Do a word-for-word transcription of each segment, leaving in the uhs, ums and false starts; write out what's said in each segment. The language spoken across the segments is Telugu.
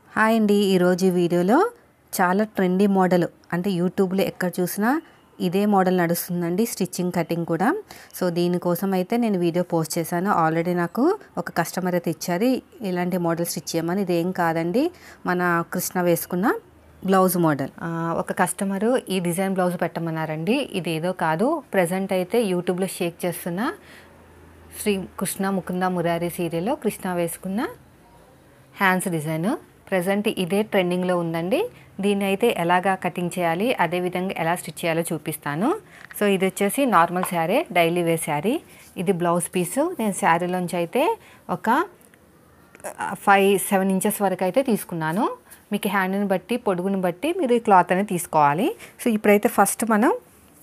హాయ్ అండి, ఈరోజు ఈ వీడియోలో చాలా ట్రెండీ మోడల్ అంటే యూట్యూబ్లో ఎక్కడ చూసినా ఇదే మోడల్ నడుస్తుందండి, స్టిచ్చింగ్ కటింగ్ కూడా. సో దీనికోసం అయితే నేను వీడియో పోస్ట్ చేశాను. ఆల్రెడీ నాకు ఒక కస్టమర్ అయితే ఇచ్చారు ఇలాంటి మోడల్ స్టిచ్ చేయమని. ఇదేం కాదండి, మన కృష్ణ వేసుకున్న బ్లౌజ్ మోడల్. ఒక కస్టమరు ఈ డిజైన్ బ్లౌజ్ పెట్టమన్నారండి. ఇది ఏదో కాదు, ప్రజెంట్ అయితే యూట్యూబ్లో షేక్ చేస్తున్న శ్రీ కృష్ణ ముకుంద మురారి సీరియల్లో కృష్ణ వేసుకున్న హ్యాండ్స్ డిజైన్ ప్రజెంట్ ఇదే ట్రెండింగ్లో ఉందండి. దీన్ని అయితే ఎలాగా కటింగ్ చేయాలి, అదేవిధంగా ఎలా స్టిచ్ చేయాలో చూపిస్తాను. సో ఇది వచ్చేసి normal sari, daily wear sari. ఇది బ్లౌజ్ పీసు. నేను శారీలోంచి అయితే ఒక ఫైవ్ సెవెన్ ఇంచెస్ వరకు అయితే తీసుకున్నాను. మీకు హ్యాండ్ని బట్టి పొడుగుని బట్టి మీరు ఈ క్లాత్ అనేది తీసుకోవాలి. సో ఇప్పుడైతే ఫస్ట్ మనం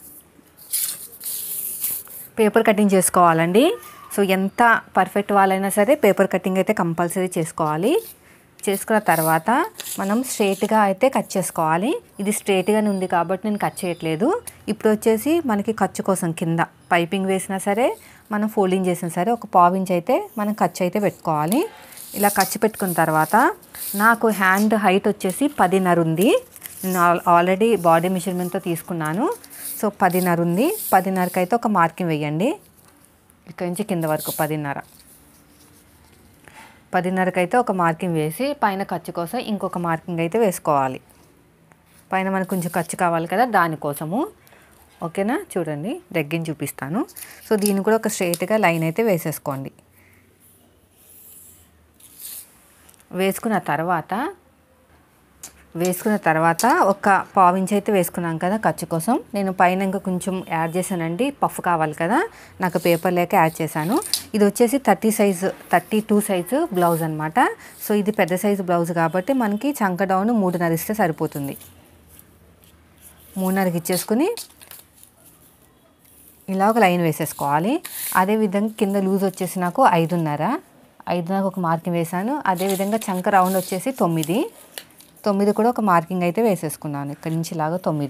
పేపర్ కటింగ్ చేసుకోవాలండి. సో ఎంత పర్ఫెక్ట్ వాళ్ళైనా సరే పేపర్ కటింగ్ అయితే కంపల్సరీ చేసుకోవాలి. చేసుకున్న తర్వాత మనం స్ట్రైట్గా అయితే కట్ చేసుకోవాలి. ఇది స్ట్రైట్గానే ఉంది కాబట్టి నేను కట్ చేయట్లేదు. ఇప్పుడు వచ్చేసి మనకి ఖర్చు కోసం కింద పైపింగ్ వేసినా సరే మనం ఫోల్డింగ్ చేసినా సరే ఒక పావు ఇంచ్ అయితే మనం ఖర్చు అయితే పెట్టుకోవాలి. ఇలా ఖర్చు పెట్టుకున్న తర్వాత నాకు హ్యాండ్ హైట్ వచ్చేసి పదిన్నర ఉంది. నేను ఆల్రెడీ బాడీ మెజర్మెంట్తో తీసుకున్నాను. సో పదిన్నర ఉంది. పదిన్నరకి అయితే ఒక మార్కింగ్ వేయండి. ఇక్కడి నుంచి కింద వరకు పదిన్నర పదిన్నరకి అయితే ఒక మార్కింగ్ వేసి పైన ఖర్చు కోసం ఇంకొక మార్కింగ్ అయితే వేసుకోవాలి. పైన మనకు కొంచెం ఖర్చు కావాలి కదా, దానికోసము. ఓకేనా, చూడండి దగ్గర చూపిస్తాను. సో దీన్ని కూడా ఒక స్ట్రైట్గా లైన్ అయితే వేసేసుకోండి. వేసుకున్న తర్వాత వేసుకున్న తర్వాత ఒక పావించి అయితే వేసుకున్నాం కదా ఖర్చు కోసం. నేను పైన ఇంకా కొంచెం యాడ్ చేశానండి, పఫ్ కావాలి కదా, నాకు పేపర్ లేక యాడ్ చేశాను. ఇది వచ్చేసి thirty size thirty two size blouse అనమాట. సో ఇది పెద్ద సైజు బ్లౌజ్ కాబట్టి మనకి చంక డౌన్ మూడున్నర ఇస్తే సరిపోతుంది. మూడున్నరకి ఇచ్చేసుకుని ఇలా ఒక లైన్ వేసేసుకోవాలి. అదేవిధంగా కింద లూజ్ వచ్చేసి నాకు ఐదున్నర ఐదున్నరకు ఒక మార్కింగ్ వేసాను. అదేవిధంగా చంక రౌండ్ వచ్చేసి తొమ్మిది తొమ్మిది కూడా ఒక మార్కింగ్ అయితే వేసేసుకున్నాను. ఇక్కడి నుంచి ఇలాగా తొమ్మిది.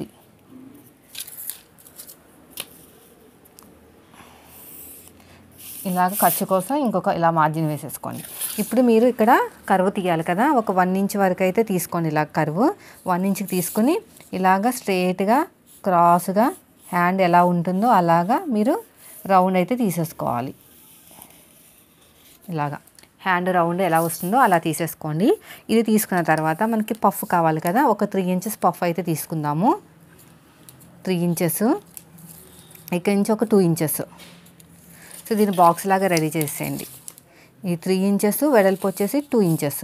ఇలాగ ఖర్చు కోసం ఇంకొక ఇలా మార్జిన్ వేసేసుకోండి. ఇప్పుడు మీరు ఇక్కడ కర్వ్ తీయాలి కదా, ఒక వన్ ఇంచ్ వరకు అయితే తీసుకోండి. ఇలా కర్వ్ వన్ ఇంచ్కి తీసుకుని ఇలాగ స్ట్రైట్గా క్రాస్గా హ్యాండ్ ఎలా ఉంటుందో అలాగా మీరు రౌండ్ అయితే తీసేసుకోవాలి. ఇలాగా హ్యాండ్ రౌండ్ ఎలా వస్తుందో అలా తీసేసుకోండి. ఇది తీసుకున్న తర్వాత మనకి పఫ్ కావాలి కదా, ఒక త్రీ ఇంచెస్ పఫ్ అయితే తీసుకుందాము. త్రీ ఇంచెస్ ఇక్కడి నుంచి ఒక టూ ఇంచెస్. సో దీన్ని బాక్స్ లాగా రెడీ చేసేయండి. ఈ త్రీ ఇంచెస్ వెడల్పు వచ్చేసి టూ ఇంచెస్.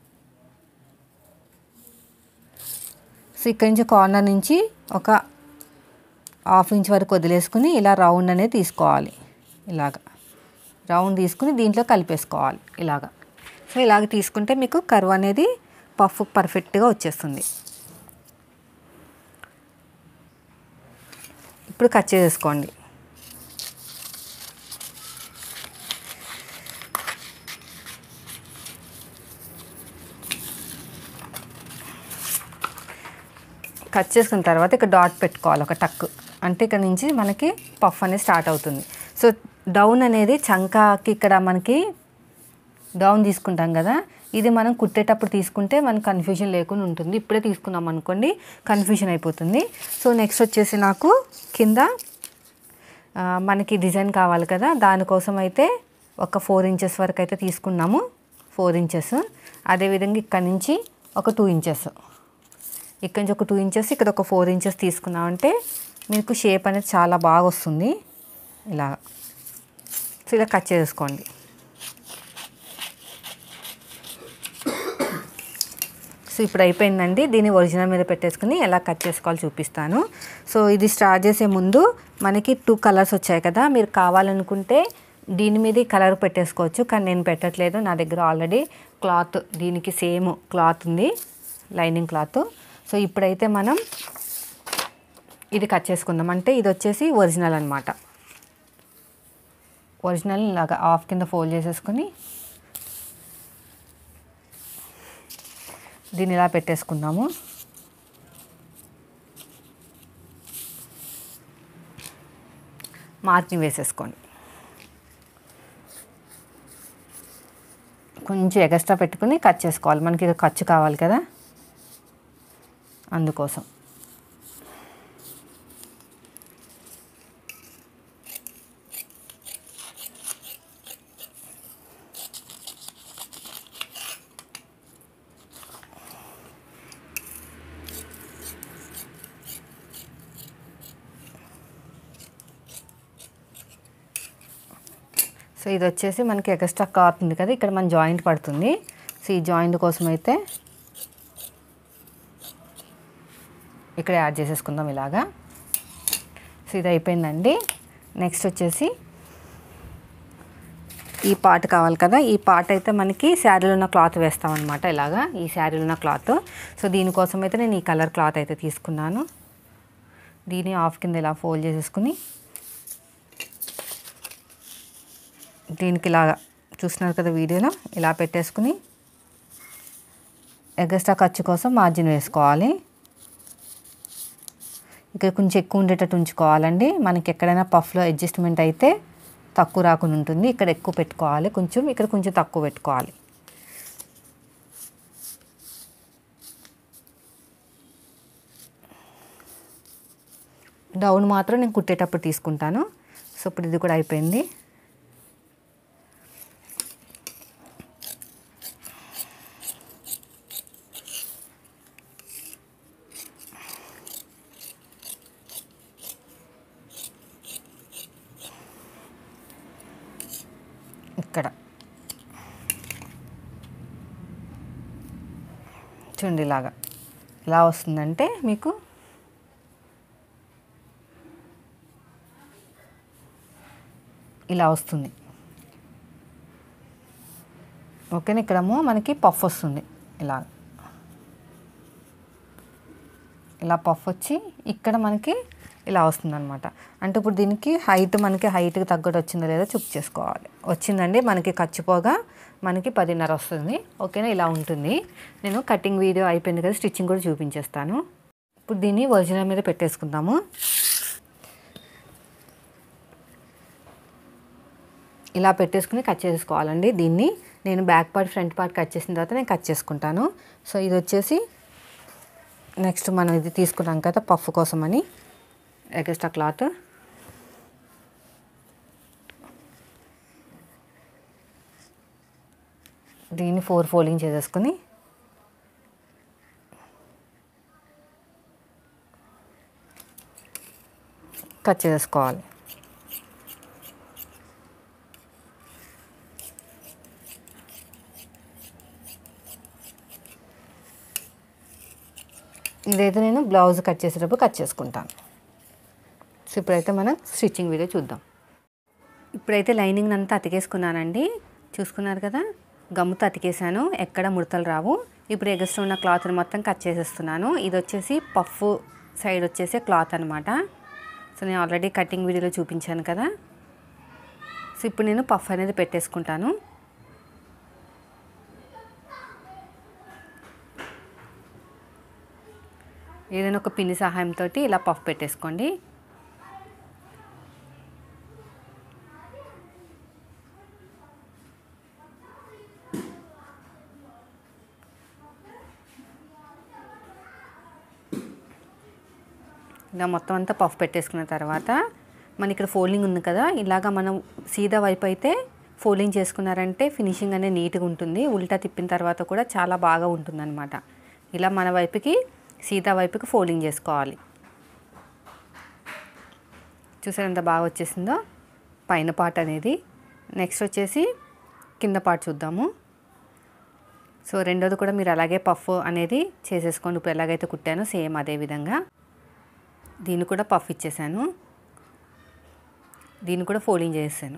సో ఇక్కడి నుంచి కార్నర్ నుంచి ఒక హాఫ్ ఇంచ్ వరకు వదిలేసుకుని ఇలా రౌండ్ అనేది తీసుకోవాలి. ఇలాగ రౌండ్ తీసుకుని దీంట్లో కలిపేసుకోవాలి ఇలాగా. సో ఇలాగ తీసుకుంటే మీకు కర్వ్ అనేది పఫ్ పర్ఫెక్ట్గా వచ్చేస్తుంది. ఇప్పుడు కట్ చేసేసుకోండి. కట్ చేసుకున్న తర్వాత ఇక్కడ డాట్ పెట్టుకోవాలి, ఒక టక్. అంటే ఇక్కడ నుంచి మనకి పఫ్ అనేది స్టార్ట్ అవుతుంది. సో డౌన్ అనేది చంకాకి ఇక్కడ మనకి డౌన్ తీసుకుంటాం కదా, ఇది మనం కుట్టేటప్పుడు తీసుకుంటే మనకు కన్ఫ్యూజన్ లేకుండా ఉంటుంది. ఇప్పుడే తీసుకున్నాం అనుకోండి కన్ఫ్యూజన్ అయిపోతుంది. సో నెక్స్ట్ వచ్చేసి నాకు కింద మనకి డిజైన్ కావాలి కదా, దానికోసం అయితే ఒక ఫోర్ ఇంచెస్ వరకు అయితే తీసుకున్నాము. Four inches. అదేవిధంగా ఇక్కడ నుంచి ఒక టూ ఇంచెస్ ఇక్కడ నుంచి ఒక టూ ఇంచెస్ ఇక్కడ ఒక ఫోర్ ఇంచెస్ తీసుకున్నామంటే మీకు షేప్ అనేది చాలా బాగా వస్తుంది. ఇలా సో ఇలా కట్ చేసుకోండి. సో ఇప్పుడు అయిపోయిందండి. దీన్ని ఒరిజినల్ మీద పెట్టేసుకుని ఎలా కట్ చేసుకోవాలో చూపిస్తాను. సో ఇది స్టార్ట్ చేసే ముందు మనకి టూ కలర్స్ వచ్చాయి కదా, మీరు కావాలనుకుంటే దీని మీద కలర్ పెట్టేసుకోవచ్చు, కానీ నేను పెట్టట్లేదు. నా దగ్గర ఆల్రెడీ క్లాత్ దీనికి సేమ్ క్లాత్ ఉంది, లైనింగ్ క్లాత్. సో ఇప్పుడైతే మనం ఇది కట్ చేసుకుందాం. అంటే ఇది వచ్చేసి ఒరిజినల్ అనమాట. ఒరిజినల్ ఇలాగా హాఫ్ కింద ఫోల్డ్ చేసేసుకుని దీన్ని ఇలా పెట్టేసుకుందాము. మార్కింగ్ వేసేసుకోండి. కొంచెం ఎక్స్ట్రా పెట్టుకుని కట్ చేసుకోవాలి. మనకి ఇది ఖర్చు కావాలి కదా, అందుకోసం. సో ఇది వచ్చేసి మనకి ఎక్స్ట్రా క్లాత్ ఉంది కదా, ఇక్కడ మన జాయింట్ పడుతుంది. సో ఈ జాయింట్ కోసం అయితే ఇక్కడ యాడ్ చేసేసుకుందాం ఇలాగా. సో ఇది అయిపోయిందండి. నెక్స్ట్ వచ్చేసి ఈ పార్ట్ కావాలి కదా, ఈ పార్ట్ అయితే మనకి శారీలో ఉన్న క్లాత్ వేస్తామన్నమాట. ఇలాగా ఈ శారీలో ఉన్న క్లాత్. సో దీనికోసం అయితే నేను ఈ కలర్ క్లాత్ అయితే తీసుకున్నాను. దీన్ని హాఫ్ కింద ఇలా ఫోల్డ్ చేసేసుకుని దీనికి ఇలాగా చూస్తున్నారు కదా వీడియోలో, ఇలా పెట్టేసుకుని ఎక్స్ట్రా ఖర్చు కోసం మార్జిన్ వేసుకోవాలి. ఇక్కడ కొంచెం ఎక్కువ ఉండేటట్టు ఉంచుకోవాలండి. మనకి ఎక్కడైనా పఫ్లో అడ్జస్ట్మెంట్ అయితే తక్కువ రాకుండా ఉంటుంది. ఇక్కడ ఎక్కువ పెట్టుకోవాలి కొంచెం, ఇక్కడ కొంచెం తక్కువ పెట్టుకోవాలి. డౌన్ మాత్రం నేను కుట్టేటప్పుడు తీసుకుంటాను. సో ఇప్పుడు ఇది కూడా అయిపోయింది. ఇక్కడ చూడండి ఇలాగా ఎలా వస్తుందంటే మీకు ఇలా వస్తుంది. ఓకేనా, ఇక్కడేమో మనకి పఫ్ వస్తుంది. ఇలా ఇలా పఫ్ వచ్చి ఇక్కడ మనకి ఇలా వస్తుంది అనమాట. అంటే ఇప్పుడు దీనికి హైట్ మనకి హైట్కి తగ్గట్టు వచ్చిందో లేదో చెక్ చేసుకోవాలి. వచ్చిందండి, మనకి ఖర్చుపోగా మనకి పదిన్నర వస్తుంది. ఓకేనా, ఇలా ఉంటుంది. నేను కటింగ్ వీడియో అయిపోయింది కదా, స్టిచ్చింగ్ కూడా చూపించేస్తాను. ఇప్పుడు దీన్ని ఒరిజినల్ మీద పెట్టేసుకుందాము. ఇలా పెట్టేసుకుని కట్ చేసుకోవాలండి. దీన్ని నేను back part front part cut చేసిన తర్వాత నేను కట్ చేసుకుంటాను. సో ఇది వచ్చేసి నెక్స్ట్ మనం ఇది తీసుకున్నాం కదా పఫ్ కోసమని ఎక్స్ట్రా క్లాత్. దీన్ని ఫోర్ ఫోల్డింగ్ చేసేసుకుని కట్ చేసుకోవాలి. ఇదైతే నేను బ్లౌజ్ కట్ చేసేటప్పుడు కట్ చేసుకుంటాను. సో ఇప్పుడైతే మనం స్టిచ్చింగ్ వీడియో చూద్దాం. ఇప్పుడైతే లైనింగ్ అంతా అతికేసుకున్నానండి. చూసుకున్నారు కదా, గమ్ముతో అతికేసాను, ఎక్కడ ముడతలు రావు. ఇప్పుడు ఎగస్ట్రా ఉన్న క్లాత్ని మొత్తం కట్ చేసేస్తున్నాను. ఇది వచ్చేసి పఫ్ సైడ్ వచ్చేసి క్లాత్ అనమాట. సో నేను ఆల్రెడీ కటింగ్ వీడియోలో చూపించాను కదా. సో ఇప్పుడు నేను పఫ్ అనేది పెట్టేసుకుంటాను. ఏదైనా ఒక పిన్ని సహాయంతో ఇలా పఫ్ పెట్టేసుకోండి. ఇలా మొత్తం అంతా పఫ్ పెట్టేసుకున్న తర్వాత మన ఇక్కడ ఫోల్డింగ్ ఉంది కదా, ఇలాగా మనం సీదా వైపు అయితే ఫోల్డింగ్ చేసుకున్నారంటే ఫినిషింగ్ అనేది నీట్గా ఉంటుంది. ఉల్టా తిప్పిన తర్వాత కూడా చాలా బాగా ఉంటుందన్నమాట. ఇలా మన వైపుకి సీదా వైపుకి ఫోల్డింగ్ చేసుకోవాలి. చూసారు ఎంత బాగా వచ్చేసిందో పైన పార్ట్ అనేది. నెక్స్ట్ వచ్చేసి కింద పార్ట్ చూద్దాము. సో రెండోది కూడా మీరు అలాగే పఫ్ అనేది చేసేసుకోండి. ఇప్పుడు ఎలాగైతే కుట్టానో సేమ్ అదే విధంగా దీన్ని కూడా పఫ్ ఇచ్చేసాను. దీన్ని కూడా ఫోల్డింగ్ చేసాను.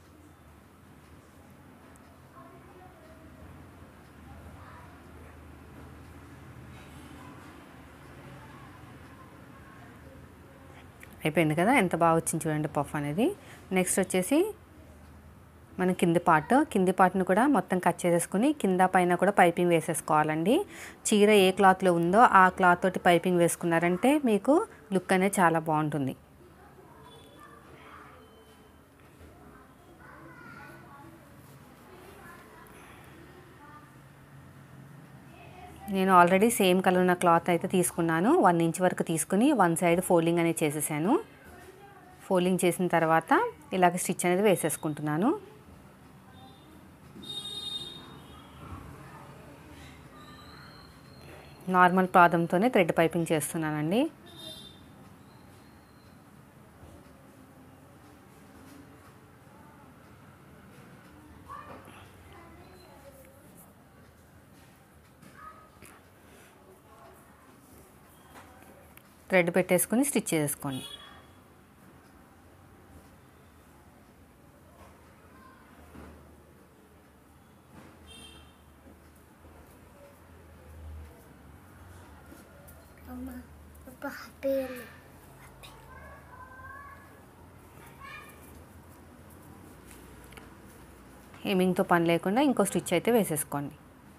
అయిపోయింది కదా, ఎంత బాగా వచ్చింది చూడండి పఫ్ అనేది. నెక్స్ట్ వచ్చేసి మన కింది పార్ట్ కింది పార్ట్ని కూడా మొత్తం కట్ చేసేసుకుని కింద పైన కూడా పైపింగ్ వేసేసుకోవాలండి. చీర ఏ క్లాత్లో ఉందో ఆ క్లాత్ తోటి పైపింగ్ వేసుకున్నారంటే మీకు లుక్ అనేది చాలా బాగుంటుంది. నేను ఆల్రెడీ సేమ్ కలర్ ఉన్న క్లాత్ అయితే తీసుకున్నాను. వన్ ఇంచ్ వరకు తీసుకుని వన్ సైడ్ ఫోల్డింగ్ అనేది చేసేసాను. ఫోల్డింగ్ చేసిన తర్వాత ఇలాగ స్టిచ్ అనేది వేసేసుకుంటున్నాను. నార్మల్ పాదంతోనే థ్రెడ్ పైపింగ్ చేస్తున్నానండి. థ్రెడ్ పెట్టేసుకొని స్టిచ్ చేసుకోండి. హెమ్మింగ్తో పని లేకుండా ఇంకో స్టిచ్ అయితే వేసేసుకోండి.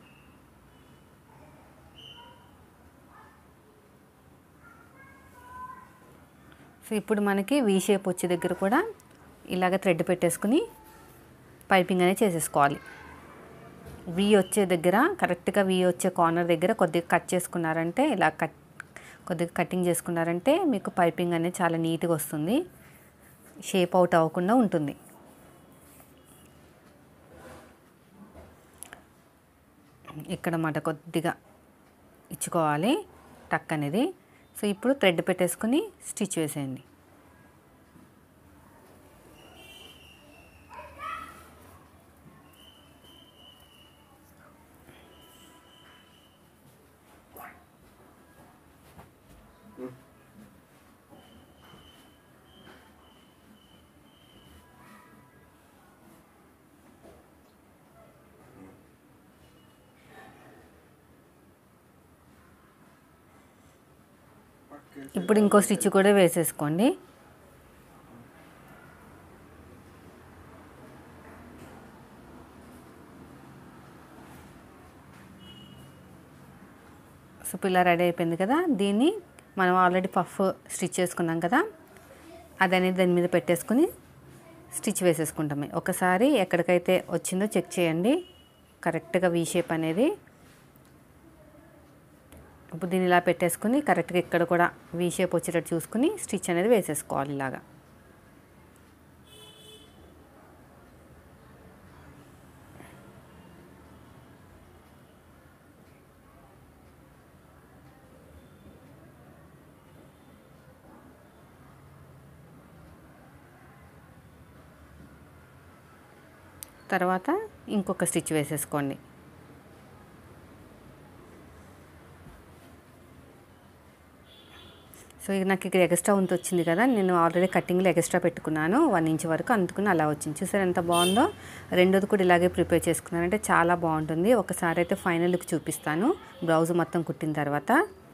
సో ఇప్పుడు మనకి వీ షేప్ వచ్చే దగ్గర కూడా ఇలాగ థ్రెడ్ పెట్టేసుకుని పైపింగ్ అనేది చేసేసుకోవాలి. వీ వచ్చే దగ్గర కరెక్ట్గా వీ వచ్చే కార్నర్ దగ్గర కొద్దిగా కట్ చేసుకున్నారంటే ఇలా కట్ కొద్దిగా కటింగ్ చేసుకున్నారంటే మీకు పైపింగ్ అనేది చాలా నీట్గా వస్తుంది, షేప్ అవుట్ అవ్వకుండా ఉంటుంది. ఇక్కడ మాట కొద్దిగా ఇచ్చుకోవాలి టక్ అనేది. సో ఇప్పుడు థ్రెడ్ పెట్టేసుకుని స్టిచ్ వేసేయండి. ఇప్పుడు ఇంకో స్టిచ్ కూడా వేసేసుకోండి. సో ఇలా రెడీ అయిపోయింది కదా. దీన్ని మనం ఆల్రెడీ పఫ్ స్టిచ్ చేసుకున్నాం కదా, అదనేది దాని మీద పెట్టేసుకుని స్టిచ్ వేసేసుకుంటామే. ఒకసారి ఎక్కడికైతే వచ్చిందో చెక్ చేయండి, కరెక్ట్గా వీ షేప్ అనేది. ఇప్పుడు దీన్ని ఇలా పెట్టేసుకుని కరెక్ట్గా ఇక్కడ కూడా వీ షేప్ వచ్చేటట్టు చూసుకుని స్టిచ్ అనేది వేసేసుకోవాలి ఇలాగా. తర్వాత ఇంకొక స్టిచ్ వేసేసుకోండి. సో ఇది నాకు ఇక్కడ ఎక్స్ట్రా ఉంత వచ్చింది కదా, నేను ఆల్రెడీ కటింగ్లో ఎక్స్ట్రా పెట్టుకున్నాను వన్ ఇంచ్ వరకు, అందుకుని అలా వచ్చింది. చూసారు ఎంత బాగుందో. రెండోది కూడా ఇలాగే ప్రిపేర్ చేసుకున్నానంటే చాలా బాగుంటుంది. ఒకసారి అయితే ఫైనల్ లుక్ చూపిస్తాను బ్లౌజ్ మొత్తం కుట్టిన తర్వాత.